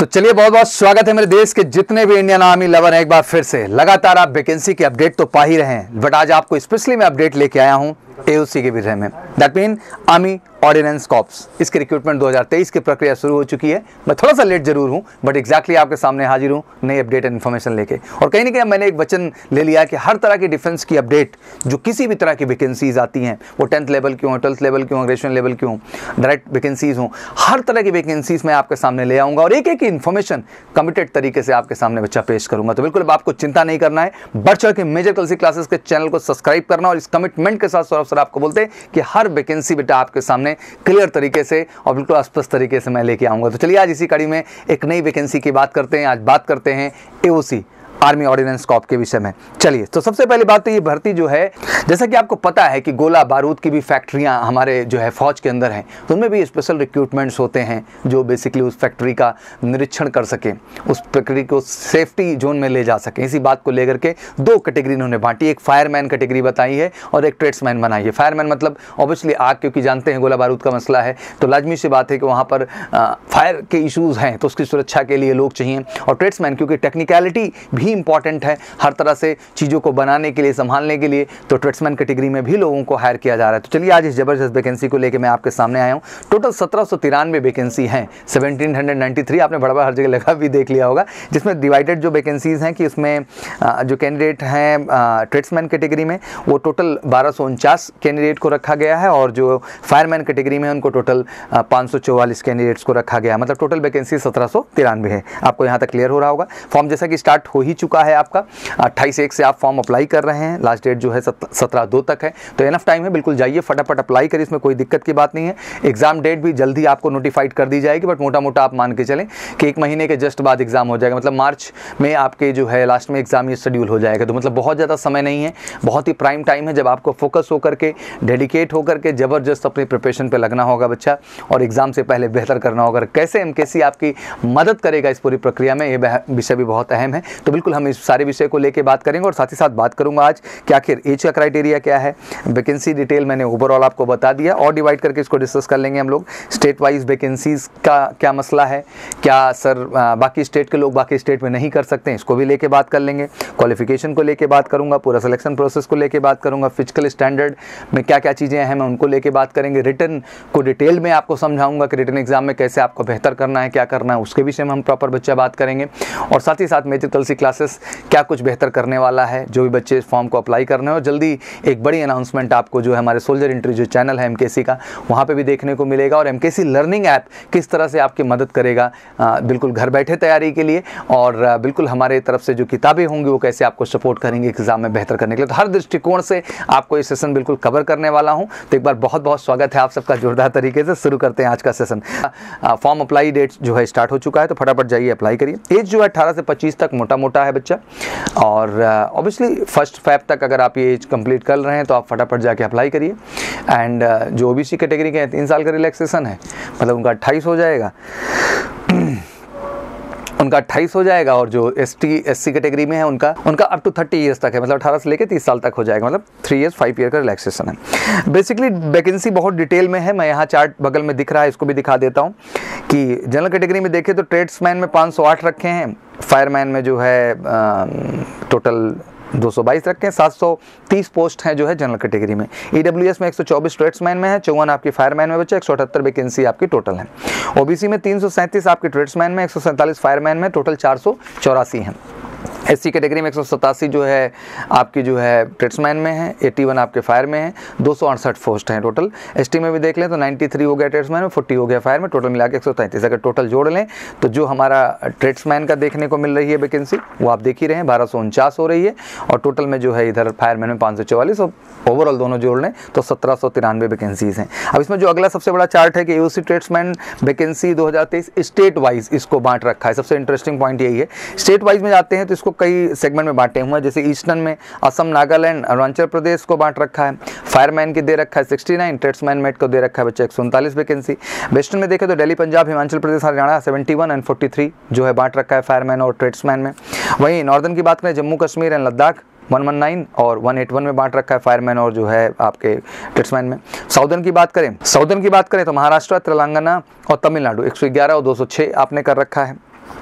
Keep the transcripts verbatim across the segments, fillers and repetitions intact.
तो चलिए, बहुत बहुत स्वागत है मेरे देश के जितने भी इंडियन आर्मी लवर हैं। एक बार फिर से लगातार आप वैकेंसी की अपडेट तो पा ही रहे हैं, बट आज आपको स्पेशली मैं अपडेट लेके आया हूं एओसी के विषय में। That mean army ordnance corps. इसके रिक्रूटमेंट दो हज़ार तेईस की प्रक्रिया शुरू हो चुकी है। मैं थोड़ा सा लेट जरूर हूं, बट एग्जैक्टली आपके सामने हाजिर हूं नई अपडेट एंड इन्फॉर्मेशन लेके। और कहीं ना कहीं मैंने एक वचन ले लिया कि हर तरह की डिफेंस की अपडेट, जो किसी भी तरह की वैकेंसीज आती हैं, वो टेंथ लेवल की हों, ट्वेल्थ लेवल की हों, ग्रेजुएशन लेवल की हों, डायरेक्ट वैकेंसीज हों, हर तरह की वैकेंसीज मैं आपके सामने ले आऊँगा और एक एक इन्फॉर्मेशन कमिटेड तरीके से आपके सामने बच्चा पेश करूँगा। तो बिल्कुल आपको चिंता नहीं करना है, बढ़ चढ़ के मेजर कलसी क्लासेस के चैनल को सब्सक्राइब करना और इस कमिटमेंट के साथ सौरभ सर आपको बोलते हैं कि हर वैकेंसी बेटा आपके सामने क्लियर तरीके से और बिल्कुल स्पष्ट तरीके से मैं लेके आऊंगा। तो चलिए आज इसी कड़ी में एक नई वैकेंसी की बात करते हैं। आज बात करते हैं एओसी आर्मी ऑर्डिनेंस कॉर्प के विषय में। चलिए, तो सबसे पहली बात तो ये भर्ती जो है, जैसा कि आपको पता है कि गोला बारूद की भी फैक्ट्रियां हमारे जो है फौज के अंदर हैं, तो उनमें भी स्पेशल रिक्रूटमेंट्स होते हैं जो बेसिकली उस फैक्ट्री का निरीक्षण कर सके, उस फैक्ट्री को सेफ्टी जोन में ले जा सके। इसी बात को लेकर के दो कैटेगरी इन्होंने बांटी, एक फायरमैन कैटेगरी बताई है और एक ट्रेड्समैन बनाई है। फायरमैन मतलब ऑब्वियसली आग, क्योंकि जानते हैं गोला बारूद का मसला है, तो लाजमी सी बात है कि वहाँ पर फायर के इशूज़ हैं, तो उसकी सुरक्षा के लिए लोग चाहिए। और ट्रेड्समैन क्योंकि टेक्निकलिटी भी इंपॉर्टेंट है हर तरह से चीज़ों को बनाने के लिए, संभालने के लिए, तो ट्रेड्समैन कैटेगरी में भी लोगों को हायर किया जा रहा है। तो चलिए आज इस जबरदस्त वैकेंसी को लेकर मैं आपके सामने आया हूँ। टोटल सत्रह सौ तिरानवे वैकेंसी हैं, सेवनटीन हंड्रेड नाइन्टी थ्री, आपने बड़ा बड़ा हर जगह लगा भी देख लिया होगा, जिसमें डिवाइडेड जो वैकेंसीज हैं कि उसमें जो कैंडिडेट हैं ट्रेड्समैन कैटेगरी में वो टोटल बारह सौ उनचास कैंडिडेट को रखा गया है, और जो फायरमैन कैटेगरी में उनको टोटल पाँच सौ चौवालीस कैंडिडेट्स को रखा गया है। मतलब टोटल वैकेंसी सत्रह सौ तिरानवे है। आपको यहाँ तक क्लियर हो रहा होगा। फॉर्म जैसा कि स्टार्ट हो ही चुका है आपका, अट्ठाईस एक से आप फॉर्म अप्लाई कर रहे हैं, लास्ट डेट जो है सत्रह दो तक है, तो एनफ टाइम है। बिल्कुल जाइए, फटाफट अप्लाई करिए, इसमें कोई दिक्कत की बात नहीं है। एग्जाम डेट भी जल्दी आपको नोटिफाइड कर दी जाएगी, बट मोटा मोटा आप मान के चलें कि एक महीने के जस्ट बाद एग्जाम हो जाएगा। मतलब मार्च में आपके जो है लास्ट में एग्जाम ये शेड्यूल हो जाएगा। तो मतलब बहुत ज़्यादा समय नहीं है, बहुत ही प्राइम टाइम है जब आपको फोकस होकर के, डेडिकेट होकर के ज़बरदस्त अपनी प्रिपरेशन पर लगना होगा बच्चा, और एग्जाम से पहले बेहतर करना होगा। कैसे एमकेसी आपकी मदद करेगा इस पूरी प्रक्रिया में, ये विषय भी बहुत अहम है। तो बिल्कुल हम इस सारे विषय को लेकर बात करेंगे और साथ ही साथ बात करूंगा आज कि आखिर एज का क्राइटेरिया क्या है। वैकेंसी डिटेल मैंने ओवरऑल आपको बता दिया, और डिवाइड करके इसको डिस्कस कर लेंगे हम लोग। स्टेट वाइज वैकेंसीज का क्या मसला है, क्या सर बाकी स्टेट के लोग बाकी स्टेट में नहीं कर सकते हैं, इसको भी लेके बात कर लेंगे। क्वालिफिकेशन को लेके बात करूंगा, पूरा सिलेक्शन प्रोसेस को लेके बात करूंगा, फिजिकल स्टैंडर्ड में क्या क्या चीज़ें हैं मैं उनको लेके बात करेंगे। रिटर्न को डिटेल में आपको समझाऊंगा कि रिटर्न एग्जाम में कैसे आपको बेहतर करना है, क्या करना है, उसके विषय में हम प्रॉपर बच्चा बात करेंगे। और साथ ही साथ मेजर कलसी क्लासेस क्या कुछ बेहतर करने वाला है, जो भी बच्चे इस फॉर्म को अप्लाई करने हैं। और जल्दी एक बड़ी अनाउंसमेंट आपको जो है हमारे सोल्जर इंट्री जो चैनल है एमकेसी का, वहाँ पे भी देखने को मिलेगा। और एमकेसी लर्निंग ऐप किस तरह से आपकी मदद करेगा आ, बिल्कुल घर बैठे तैयारी के लिए, और आ, बिल्कुल हमारे तरफ से जो किताबें होंगी वो कैसे आपको सपोर्ट करेंगे एग्जाम में बेहतर करने के लिए। तो हर दृष्टिकोण से आपको ये सेशन बिल्कुल कवर करने वाला हूँ। तो एक बार बहुत बहुत स्वागत है आप सबका जोरदार तरीके से। शुरू करते हैं आज का सेशन। फॉर्म अप्लाई डेट जो है स्टार्ट हो चुका है, तो फटाफट जाइए अप्लाई करिए। एज जो है अठारह से पच्चीस तक मोटा मोटा है बच्चा, और ऑब्वियसली फर्स्ट फैब तक अगर आप ये एज कंप्लीट कर रहे हैं तो आप फटाफट जाके अप्लाई करिए। एंड uh, जो ओबीसी कैटेगरी के हैं तीन साल का रिलैक्सेशन है, मतलब उनका अट्ठाईस हो जाएगा उनका अट्ठाईस हो जाएगा। और जो S T S C category में है उनका उनका अप टू थर्टी ईयर्स तक है, मतलब अठारह से लेकर तीस साल तक हो जाएगा, मतलब थ्री ईयर्स फाइव ईयर का रिलैक्सेशन है। बेसिकली वैकेंसी बहुत डिटेल में है, मैं यहाँ चार्ट बगल में दिख रहा है, इसको भी दिखा देता हूँ कि जनरल कैटेगरी में देखें तो ट्रेड्समैन में पाँच सौ आठ रखे हैं, फायरमैन में जो है टोटल दो सौ बाईस रखे हैं, सात सौ तीस पोस्ट हैं जो है जनरल कैटेगरी में। ईडब्ल्यूएस में एक सौ चौबीस ट्रेड्समैन में है, चौवन आपकी फायरमैन में बच्चे, एक सौ अठहत्तर वैकेंसी आपकी टोटल है। ओबीसी में तीन सौ सैंतीस आपके ट्रेड्समैन में, एक सौ सैंतालीस फायरमैन में, टोटल चार सौ चौरासी हैं। एससी कैटेगरी में एक सौ सतासी जो है आपकी जो है ट्रेड्समैन में है, इक्यासी आपके फायर में है, दो सौ अड़सठ पोस्ट हैं टोटल। एसटी में भी देख लें तो तिरानवे हो गया ट्रेड्समैन में, चालीस हो गया फायर में, टोटल मिला के एक सौ तैंतीस। अगर टोटल जोड़ लें तो जो हमारा ट्रेड्समैन का देखने को मिल रही है वैकेंसी वो आप देख ही रहे हैं, बारह सौ उनचास हो रही है, और टोटल में जो है इधर फायरमैन में पाँच सौ चौवालीस, और ओवरऑल दोनों जोड़ लें तो सत्रह सौ तिरानवे वैकेंसीज हैं। अब इसमें जो अगला सबसे बड़ा चार्ट है कि एओसी ट्रेड्समैन वैकेंसी दो हज़ार तेईस स्टेट वाइज इसको बांट रखा है। सबसे इंटरेस्टिंग पॉइंट यही है, स्टेट वाइज में जाते हैं तो इसको कई सेगमेंट में बांटे हुए हैं। जैसे ईस्टर्न में असम, नागालैंड, अरुणाचल प्रदेश को बांट रखा है। फायरमैन की दे रखा है उनहत्तर, ट्रेड्समैन मेट को दे रखा है बच्चा एक सौ उनतालीस वैकेंसी। वेस्टर्न में देखें तो दिल्ली, पंजाब, हिमाचल प्रदेश, हरियाणा इकहत्तर एंड तैंतालीस जो है बांट रखा है फायरमैन और ट्रेड्समैन में। वहीं नॉर्दर्न की बात करें, जम्मू कश्मीर एंड लद्दाख एक सौ उन्नीस और एक सौ इक्यासी में बांट रखा है फायरमैन और जो है आपके ट्रेड्समैन में। साउदर्न की बात करें साउदर्न की बात करें तो महाराष्ट्र, तेलंगाना और तमिलनाडु एक सौ ग्यारह और दो सौ छह आपने कर रखा है।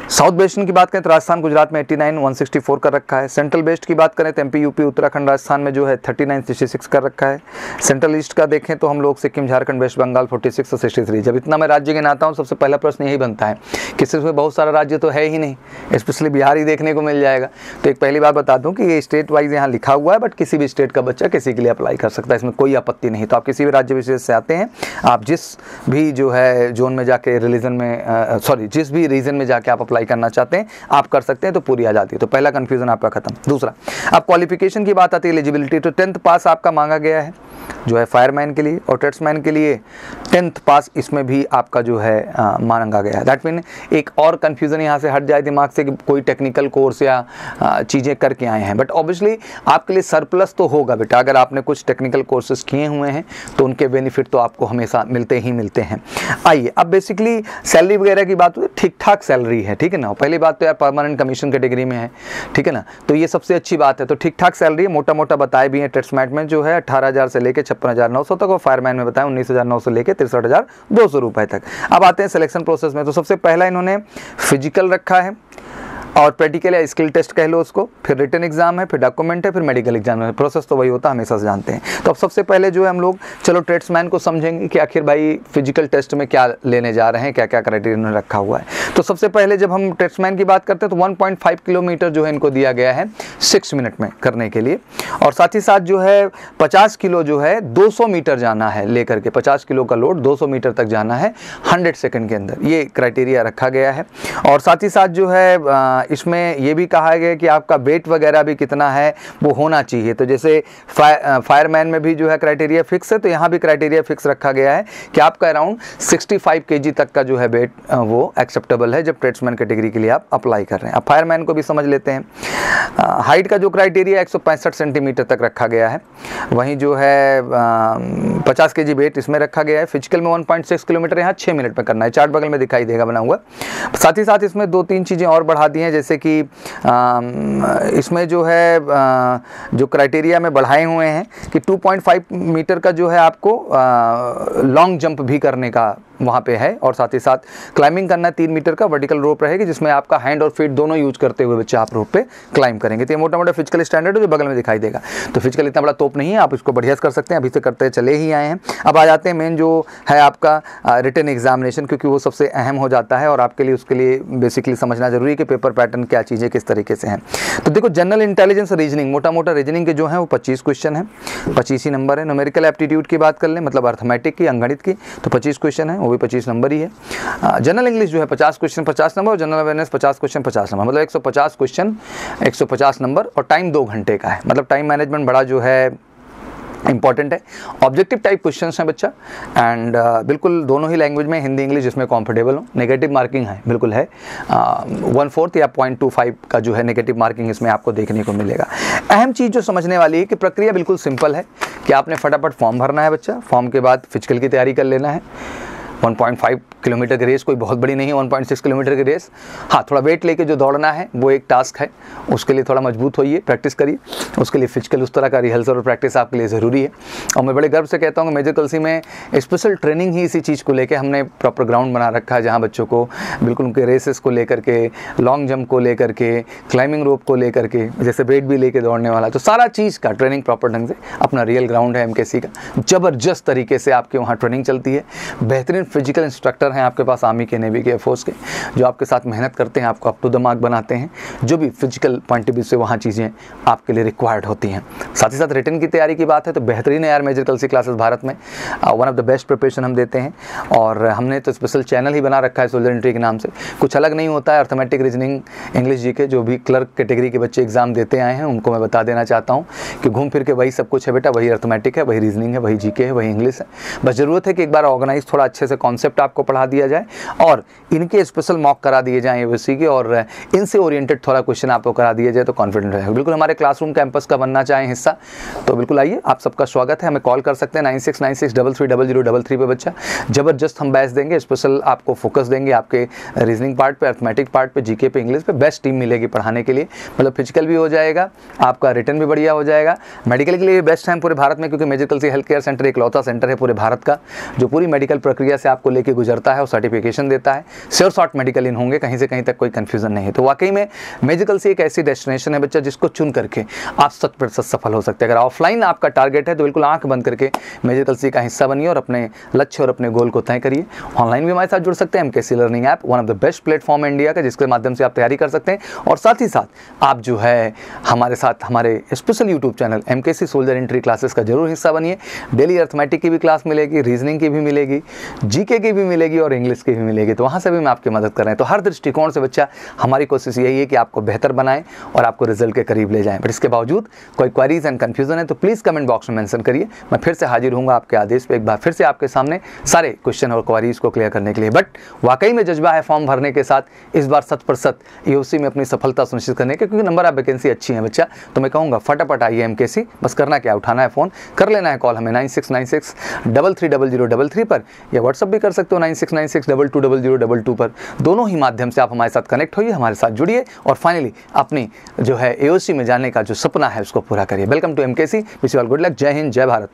साउथ वेस्टर्न की बात करें तो राजस्थान गुजरात में नवासी, एक सौ चौंसठ कर रखा है। सेंट्रल वेस्ट की बात करें तो एमपी यूपी उत्तराखंड राजस्थान में जो है उनतालीस, छियासठ कर रखा है। सेंट्रल ईस्ट का देखें तो हम लोग सिक्किम झारखंड वेस्ट बंगाल छियालीस और तिरसठ। जब इतना मैं राज्य गिनाता हूँ सबसे पहला प्रश्न यही बनता है कि इसमें बहुत सारा राज्य तो है ही नहीं, स्पेशली बिहार ही देखने को मिल जाएगा। तो एक पहली बात बता दूं कि ये स्टेट वाइज यहाँ लिखा हुआ है, बट किसी भी स्टेट का बच्चा किसी के लिए अप्लाई कर सकता है, इसमें कोई आपत्ति नहीं। तो आप किसी भी राज्य विशेष से आते हैं, आप जिस भी जो है जोन में जाके रिलीजन में सॉरी जिस भी रीजन में जाके आप अप्लाई करना चाहते हैं आप कर सकते हैं, तो पूरी आज़ादी है। तो पहला कंफ्यूजन आपका खत्म। दूसरा, अब क्वालिफिकेशन की बात आती है, एलिजिबिलिटी, तो टेंथ पास आपका मांगा गया है जो है फायरमैन के लिए, और ट्रेड्समैन के लिए टेंथ पास इसमें भी आपका जो है आ, मांगा गया है। दैट मीन एक और कन्फ्यूज़न यहाँ से हट जाए दिमाग से कि कोई टेक्निकल कोर्स या चीज़ें करके आए हैं, बट ऑब्वियसली आपके लिए सरप्लस तो होगा बेटा। अगर आपने कुछ टेक्निकल कोर्सेज किए हुए हैं तो उनके बेनिफिट तो आपको हमेशा मिलते ही मिलते हैं। आइए अब बेसिकली सैलरी वगैरह की बात होती है, ठीक ठाक सैलरी है, ठीक है ना। पहली बात तो यार परमानेंट कमीशन कैटेगरी में है, ठीक है ना, तो ये सबसे अच्छी बात है। तो ठीक ठाक सैलरी है, मोटा मोटा बताए भी हैं। ट्रेड्समैन में जो है अठारह हज़ार से लेकर छप्पन हज़ार नौ सौ तक, और फायरमैन में बताया उन्नीस हज़ार नौ सौ लेकर तिरसठ हज़ार दो सौ रुपए तक। अब आते हैं सिलेक्शन प्रोसेस में। तो सबसे पहला इन्होंने फिजिकल रखा है और प्रैक्टिकल या स्किल टेस्ट कह लो उसको, फिर रिटन एग्जाम है, फिर डॉक्यूमेंट है, फिर मेडिकल एग्जाम है। प्रोसेस तो वही होता है, हमेशा से जानते हैं। तो अब सबसे पहले जो है हम लोग चलो ट्रेड्समैन को समझेंगे कि आखिर भाई फिजिकल टेस्ट में क्या लेने जा रहे हैं, क्या क्या क्राइटेरिया इन्होंने रखा हुआ है। तो सबसे पहले जब हम ट्रेड्समैन की बात करते हैं तो वन पॉइंट फाइव किलोमीटर जो है इनको दिया गया है सिक्स मिनट में करने के लिए, और साथ ही साथ जो है पचास किलो जो है दो सौ मीटर जाना है लेकर के, पचास किलो का लोड दो सौ मीटर तक जाना है हंड्रेड सेकेंड के अंदर, ये क्राइटेरिया रखा गया है। और साथ ही साथ जो है इसमें ये भी कहा गया कि आपका वेट वगैरह भी कितना है वो होना चाहिए। तो जैसे फायरमैन में भी जो है क्राइटेरिया फिक्स है, तो यहाँ भी क्राइटेरिया फिक्स रखा गया है कि आपका अराउंड पैंसठ केजी तक का जो है वेट वो एक्सेप्टेबल है जब ट्रेड्समैन कैटेगरी के लिए आप अप्लाई कर रहे हैं। अब फायरमैन को भी समझ लेते हैं। हाइट का जो क्राइटेरिया एक सौ पैंसठ सेंटीमीटर तक रखा गया है, वहीं जो है पचास केजी वेट इसमें रखा गया है। फिजिकल में वन पॉइंट सिक्स किलोमीटर यहाँ छः मिनट में करना है, चार्ट बगल में दिखाई देगा बना हुआ। साथ ही साथ इसमें दो तीन चीज़ें और बढ़ा दी हैं, जैसे कि आ, इसमें जो है आ, जो क्राइटेरिया में बढ़ाए हुए हैं कि टू पॉइंट फाइव मीटर का जो है आपको लॉन्ग जंप भी करने का वहाँ पे है, और साथ ही साथ क्लाइंबिंग करना तीन मीटर का वर्टिकल रोप रहेगी जिसमें आपका हैंड और फीट दोनों यूज करते हुए बच्चे आप रोप पे क्लाइंब करेंगे। तो ये मोटा मोटा फिजिकल स्टैंडर्ड जो बगल में दिखाई देगा। तो फिजिकल इतना बड़ा तोप नहीं है, आप इसको बढ़िया कर सकते हैं, अभी से करते चले ही आए हैं। अब आ जाते हैं मेन जो है आपका रिटन एग्जामिनेशन, क्योंकि वो सबसे अहम हो जाता है और आपके लिए उसके लिए बेसिकली समझना जरूरी है कि पेपर पैटर्न क्या चीज़ें किस तरीके से हैं। तो देखो जनरल इंटेलिजेंस रीजनिंग, मोटा मोटा रीजनिंग के जो है वो पच्चीस क्वेश्चन है, पच्चीस ही नंबर है। न्यूमेरिकल एप्टीट्यूड की बात कर लें, मतलब अर्थमेटिक की, अंगणित की, तो पच्चीस क्वेश्चन है, वो भी पच्चीस नंबर ही है। जनरल इंग्लिश जो है पचास क्वेश्चन पचास नंबर, और जनरल अवेयरनेस पचास क्वेश्चन पचास नंबर, मतलब एक सौ पचास क्वेश्चन एक सौ पचास नंबर, और टाइम दो घंटे का है। मतलब टाइम मैनेजमेंट बड़ा जो है इंपॉर्टेंट है। ऑब्जेक्टिव टाइप क्वेश्चंस हैं बच्चा, एंड uh, बिल्कुल दोनों ही लैंग्वेज में, हिंदी इंग्लिश जिसमें कंफर्टेबल हो। नेगेटिव मार्किंग है, बिल्कुल है, वन फोर्थ या पॉइंट टू फाइव का जो है नेगेटिव मार्किंग इसमें आपको देखने को मिलेगा। अहम चीज़ जो समझने वाली है कि प्रक्रिया बिल्कुल सिंपल है कि आपने फटाफट फॉर्म भरना है बच्चा, फॉर्म के बाद फिजिकल की तैयारी कर लेना है। वन पॉइंट फाइव किलोमीटर की रेस कोई बहुत बड़ी नहीं है, वन पॉइंट सिक्स किलोमीटर की रेस। हाँ, थोड़ा वेट लेके जो दौड़ना है वो एक टास्क है, उसके लिए थोड़ा मजबूत होइए, प्रैक्टिस करिए, उसके लिए फिजिकल उस तरह का रिहर्सल और प्रैक्टिस आपके लिए ज़रूरी है। और मैं बड़े गर्व से कहता हूँ कि मेजर कलसी में स्पेशल ट्रेनिंग ही इसी चीज़ को लेकर हमने प्रॉपर ग्राउंड बना रखा है, जहाँ बच्चों को बिल्कुल उनके रेसेस को लेकर के, लॉन्ग जंप को लेकर के, क्लाइंबिंग रोप को लेकर के, जैसे वेट भी लेके दौड़ने वाला, तो सारा चीज़ का ट्रेनिंग प्रॉपर ढंग से, अपना रियल ग्राउंड है एमकेसी का, ज़बरदस्त तरीके से आपके वहाँ ट्रेनिंग चलती है। बेहतरीन फिजिकल इंस्ट्रक्टर हैं आपके पास, आर्मी के, नेवी के, एयरफोर्स के, जो आपके साथ मेहनत करते हैं, आपको अप टू द मार्क बनाते हैं, जो भी फिजिकल पॉइंट ऑफ व्यू से वहाँ चीज़ें आपके लिए रिक्वायर्ड होती हैं। साथ ही साथ रिटन की तैयारी की बात है तो बेहतरीन है यार मेजर कलसी क्लासेस भारत में, one of the best preparation हम देते हैं, और हमने तो स्पेशल चैनल ही बना रखा है सोल्जर एंट्री के नाम से। कुछ अलग नहीं होता है, अर्थमेटिक, रीजनिंग, इंग्लिश, जी के, जो भी क्लर्क कैटेगरी के बच्चे एग्जाम देते आए हैं उनको मैं बता देना चाहता हूँ कि घूम फिर के वही सब कुछ है बेटा, वही अर्थमेटिक है, वही रीजनिंग है, वही जी के है, वही इंग्लिश है। बस ज़रूरत है कि एक बार ऑर्गेनाइज थोड़ा अच्छे से कॉन्सेप्ट आपको पढ़ा दिया जाए और इनके स्पेशल मॉक करा दिए जाएँ एबीसी के, और इनसे ओरिएंटेड थोड़ा क्वेश्चन आपको करा दिया जाए तो कॉन्फिडेंट रहेगा। बिल्कुल हमारे क्लासरूम कैंपस का बनना चाहें हिस्सा तो बिल्कुल आइए, आप सबका स्वागत है। हमें कॉल कर सकते हैं nine six nine six double three double zero double three पे बच्चा। ज़बरदस्त हम बैच देंगे, स्पेशल आपको फोकस देंगे आपके रीजनिंग पार्ट पे, अर्थमेटिक पार्ट पे, जीके पे, इंग्लिश पे। बेस्ट टीम मिलेगी पढ़ाने के लिए, मतलब फिजिकल भी हो जाएगा, आपका रिटर्न भी बढ़िया हो जाएगा। मेडिकल के लिए बेस्ट है पूरे भारत में, क्योंकि major Kalsi health care centre एक लौता सेंटर है पूरे भारत का जो पूरी मेडिकल प्रक्रिया से से आपको लेके गुजरता है और सर्टिफिकेशन देता है। श्योर शॉर्ट मेडिकल इन होंगे, कहीं से कहीं तक कोई कंफ्यूजन नहीं है। तो वाकई में मेजिकल सी एक ऐसी डेस्टिनेशन है बच्चा जिसको चुन करके आप शत प्रतिशत सफल हो सकते हैं। अगर ऑफलाइन आपका टारगेट है तो बिल्कुल आंख बंद करके मेजिकल सी का हिस्सा बनिए और अपने लक्ष्य और अपने गोल को तय करिए। ऑनलाइन भी हमारे साथ जुड़ सकते हैं। MKC learning app one of the best platform India का, जिसके माध्यम से आप तैयारी कर सकते हैं। और साथ ही साथ आप जो है हमारे साथ हमारे special YouTube channel MKC soldier entry classes का जरूर हिस्सा बनिए। डेली अर्थमेटिक की भी क्लास मिलेगी, रीजनिंग की भी मिलेगी, जीके की भी मिलेगी और इंग्लिश की भी मिलेगी। तो वहाँ से भी मैं आपकी मदद कर रहे हैं। तो हर दृष्टिकोण से बच्चा हमारी कोशिश यही है कि आपको बेहतर बनाएं और आपको रिजल्ट के करीब ले जाएं। बट इसके बावजूद कोई क्वेरीज एंड कंफ्यूजन है तो प्लीज़ कमेंट बॉक्स में मेंशन करिए। मैं फिर से हाजिर हूँगा आपके आदेश पे, एक बार फिर से आपके सामने सारे क्वेश्चन और क्वेरीज को क्लियर करने के लिए। बट वाकई में जज्बा है फॉर्म भरने के साथ इस बार शत प्रतिशत यूसी में अपनी सफलता सुनिश्चित करने के, क्योंकि नंबर ऑफ वैकेंसी अच्छी है बच्चा। तो मैं कहूँगा फटाफट आइए एमकेसी। बस करना क्या, उठाना है फ़ोन, कर लेना है कॉल हमें nine six nine six double three double zero double three पर, या व्हाट्सअप भी कर सकते हो nine six nine six double two double zero double two पर। दोनों ही माध्यम से आप हमारे साथ कनेक्ट होइए, हमारे साथ जुड़िए और फाइनली अपनी जो है एओसी में जाने का जो सपना है उसको पूरा करिए। Welcome to MKC. Wish you all good luck. जय हिंद, जय भारत।